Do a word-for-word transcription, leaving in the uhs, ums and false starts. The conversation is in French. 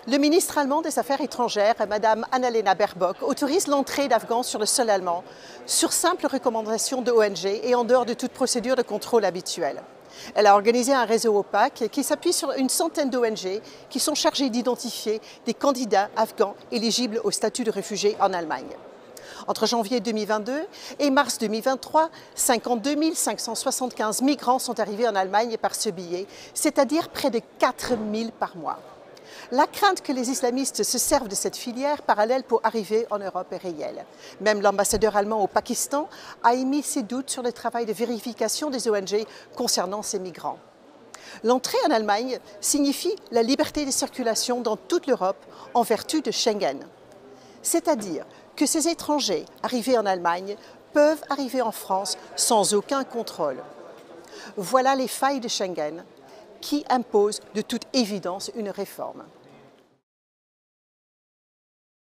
Le ministre allemand des Affaires étrangères, Mme Annalena Baerbock, autorise l'entrée d'Afghans sur le sol allemand, sur simple recommandation de O N G et en dehors de toute procédure de contrôle habituelle. Elle a organisé un réseau opaque qui s'appuie sur une centaine d'O N G qui sont chargés d'identifier des candidats afghans éligibles au statut de réfugié en Allemagne. Entre janvier deux mille vingt-deux et mars deux mille vingt-trois, cinquante-deux mille cinq cent soixante-quinze migrants sont arrivés en Allemagne par ce biais, c'est-à-dire près de quatre mille par mois. La crainte que les islamistes se servent de cette filière parallèle pour arriver en Europe est réelle. Même l'ambassadeur allemand au Pakistan a émis ses doutes sur le travail de vérification des O N G concernant ces migrants. L'entrée en Allemagne signifie la liberté de circulation dans toute l'Europe en vertu de Schengen. C'est-à-dire que ces étrangers arrivés en Allemagne peuvent arriver en France sans aucun contrôle. Voilà les failles de Schengen qui imposent de toute évidence une réforme.